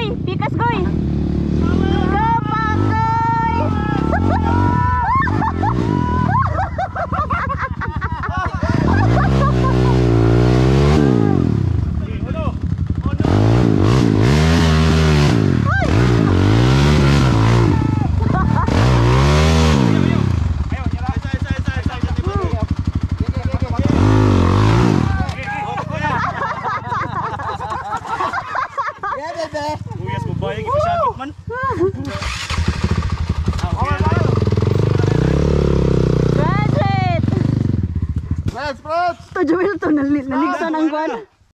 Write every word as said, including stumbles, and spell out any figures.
Goy, pikas goy. Go Pakoy. Prats, prats! To Joel to naligsan ang kwan.